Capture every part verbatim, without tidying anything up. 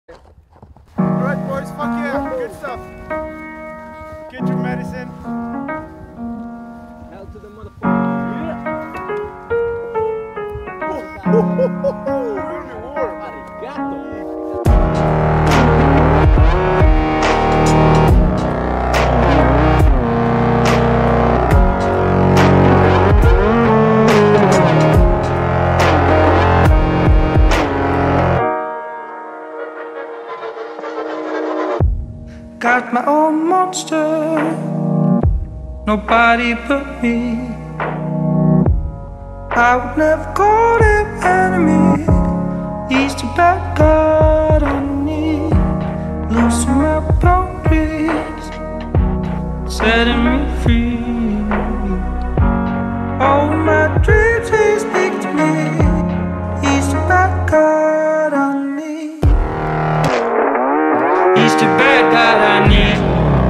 Alright boys, fuck yeah, good stuff. Get your medicine. Hell to the motherfucker. Yeah. Oh, oh, oh, oh, oh. Really warm. Arigato. Got my own monster, nobody but me. I would never call him enemy. He's the bad God on me, losing my boundaries, setting me free. All my dreams he speaks to me. He's the bad God on me. He's the bad God I need.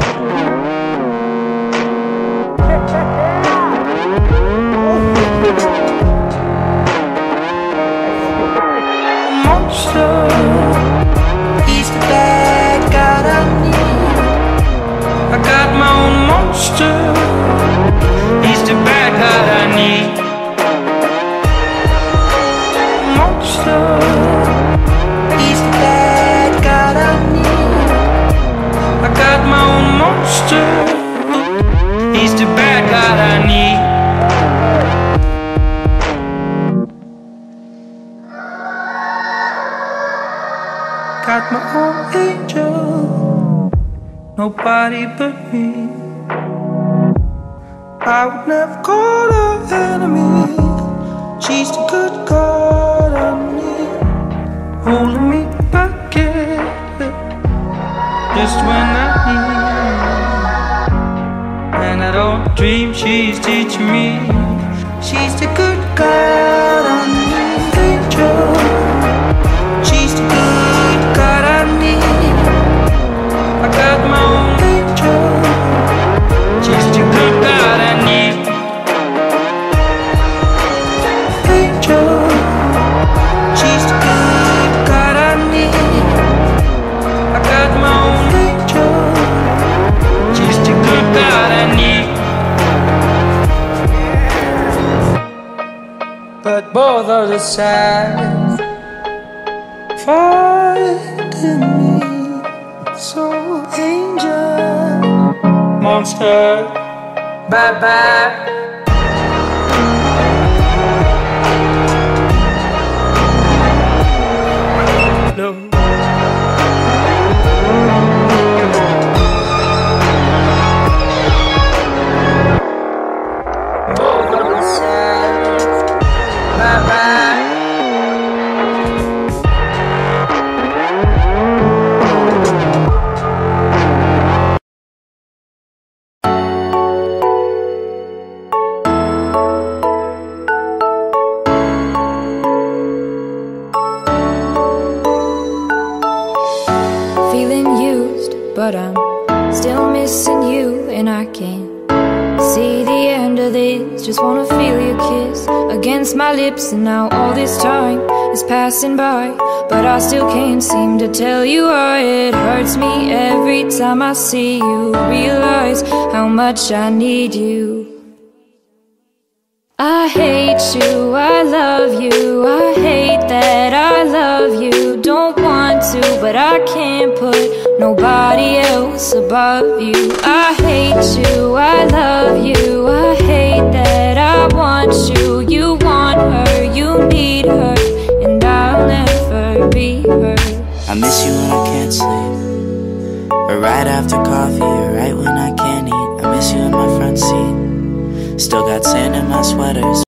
Monster. He's the bad God I need. I got my own monster. He's the bad God I need. Monster. He's the bad God I need. I got my own monster. He's the bad God I need. Got my own angel, nobody but me. I would never call her enemy. She's the good God on me, holding me back, yeah, just when I need. And I don't dream she's teaching me. She's the good God on me, angel. She's the good God I need. I got my own angel. She's the good God I need. Angel. She's the good God I need. I got my own angel. She's the good God I need. But both of the sides finding me. So angel, monster, bye bye. No. Both of the sides, bye bye. Feeling used, but I'm still missing you, and I can't see the end of this. Just wanna feel your kiss against my lips, and now all this time is passing by, but I still can't seem to tell you why. It hurts me every time I see you, realize how much I need you. I hate you, I love you, I hate that I love you. Don't want to, but I can't put nobody else above you. I hate you, I love you, I hate that I want you. You want her, you need her, and I'll never be her. I miss you when I can't sleep, or right after coffee, or right when I can't eat. I miss you in my front seat, still got sand in my sweaters.